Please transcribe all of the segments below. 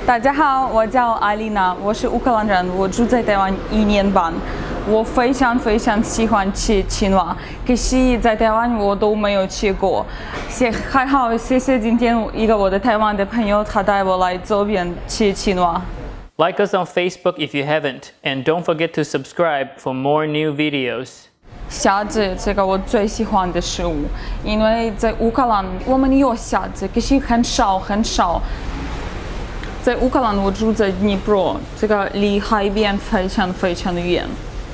大家好，我叫艾丽娜，我是乌克兰人，我住在台湾1年半。我非常喜欢吃青蛙，可是在台湾我都没有吃过。还好，谢谢今天我的台湾的朋友，他带我来这边吃青蛙。 Like us on Facebook if you haven't, and don't forget to subscribe for more new videos. 虾子这个我最喜欢的食物，因为在乌克兰我们有虾子，可是很少。在乌克兰我住在尼泊尔，这个离海边非常的远。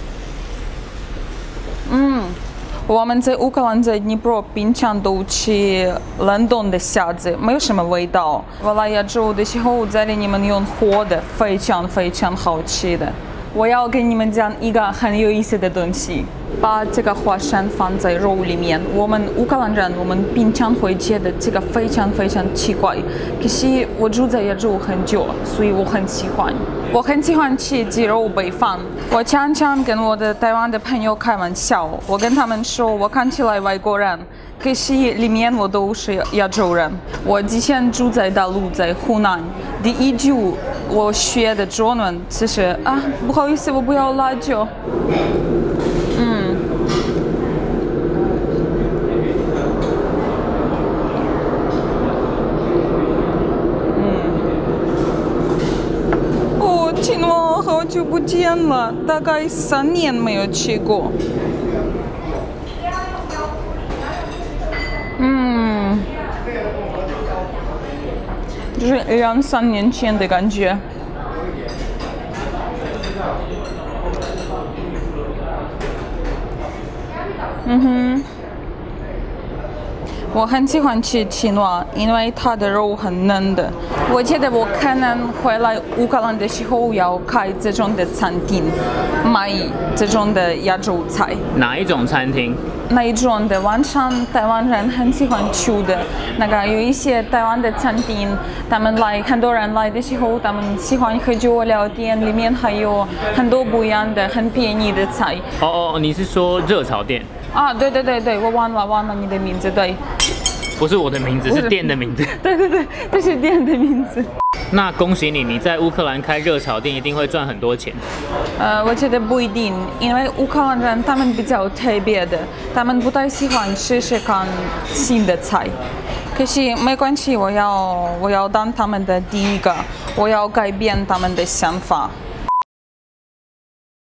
我们在乌克兰在尼泊尔平常都吃冷冻的虾子，没有什么味道。我来亚洲的时候，这里你们用活的，非常好吃的。我要跟你们讲一个很有意思的东西，把这个花生放在肉里面。我们乌克兰人，我们平常会觉得这个非常奇怪，可是我住在亚洲很久，所以我很喜欢。我很喜欢吃鸡肉烩饭。我常常跟我的台湾的朋友开玩笑，我跟他们说我看起来外国人，可是里面我都是亚洲人。我之前住在大陆，在湖南。第一句我学的中文就是不好意思，我不要辣椒。青蛙好久不见了，大概3年没有吃过。就是2-3年前的感觉。我很喜欢吃青蛙，因为它的肉很嫩的。我觉得我可能回来乌克兰的时候要开这种的餐厅，卖这种的亚洲菜。 哪一种餐厅？ 那一种的晚上台湾人很喜欢去的，有一些台湾的餐厅，很多人来的时候，他们喜欢喝酒聊天，里面还有很多不一样的很便宜的菜。 你是说热炒店？ 对，我忘了你的名字，对。 不是我的名字，是店的名字。 对，这是店的名字。 那恭喜你，你在乌克兰开热炒店一定会赚很多钱。 我觉得不一定，因为乌克兰人他们比较特别的，他们不太喜欢试看新的菜。可是没关系，我要当他们的第一个，我要改变他们的想法。